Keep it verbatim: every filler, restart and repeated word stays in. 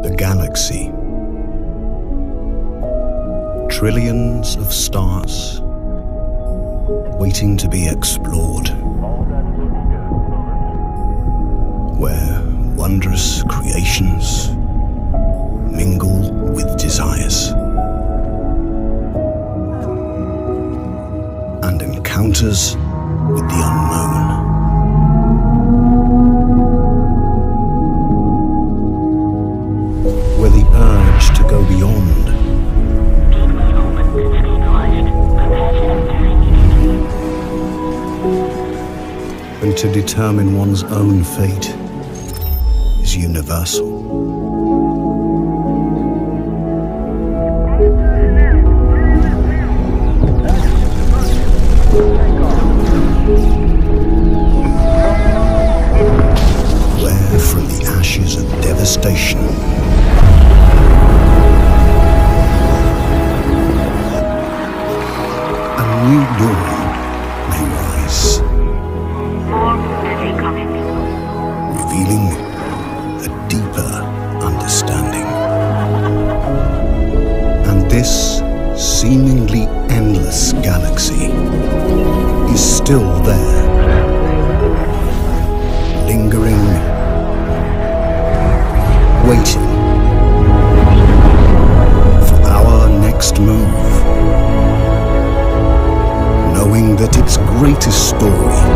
The galaxy. Trillions of stars waiting to be explored, where wondrous creations mingle with desires, and encounters with the unknown. Where the urge to go beyond and to determine one's own fate is universal. Where from the ashes of devastation a new dawn may rise, revealing a deeper understanding. And this seemingly endless galaxy is still there, lingering, waiting for our next move, knowing that its greatest story